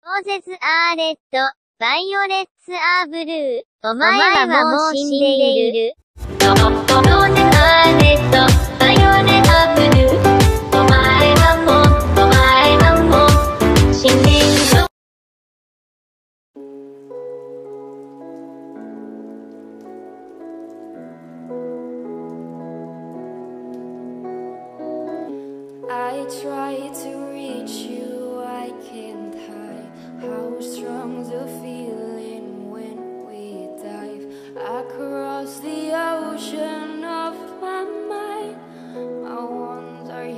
ローゼスアーレット、バイオレッツアーブルー。お前はもう死んでいる。ローゼスアーレット、バイオレッツアーブルー。お前はもう死んでいる。 I try to reach you, I can't hide how strong the feeling when we dive across the ocean of my mind. My wounds are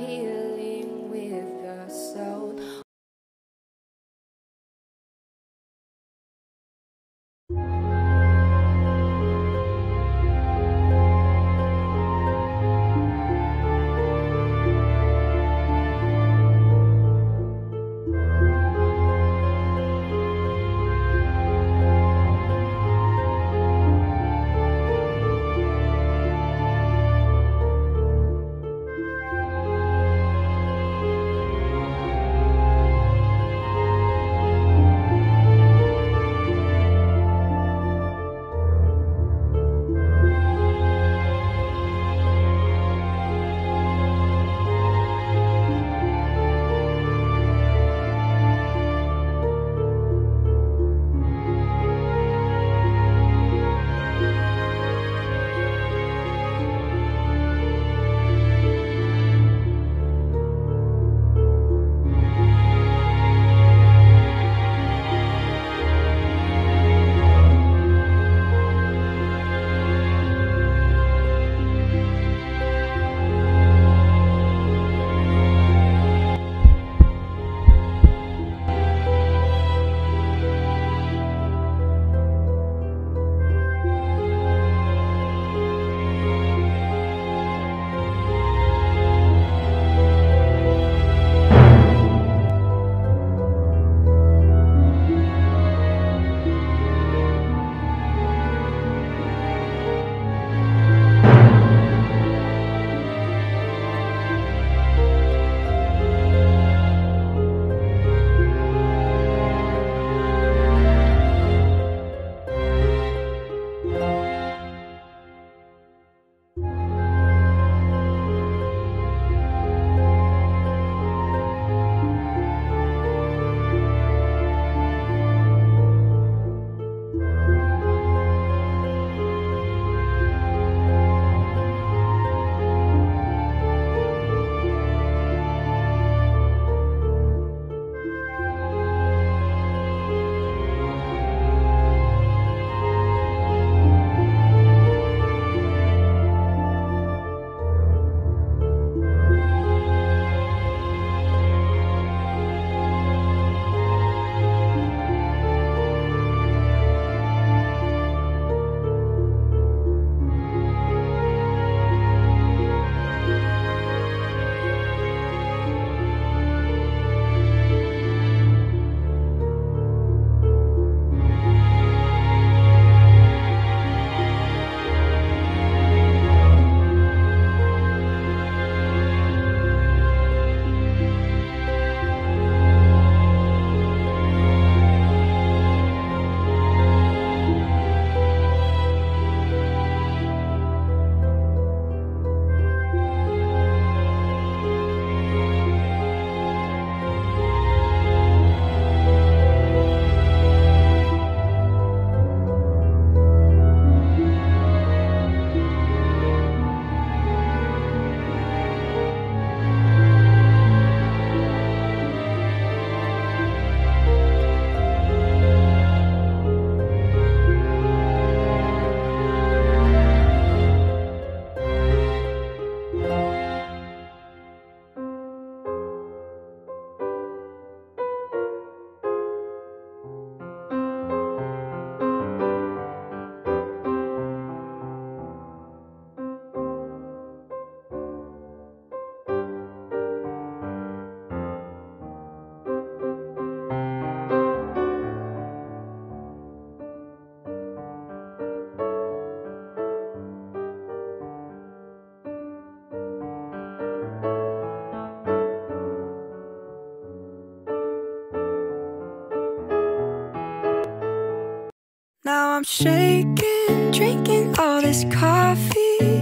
Now I'm shaking, drinking all this coffee.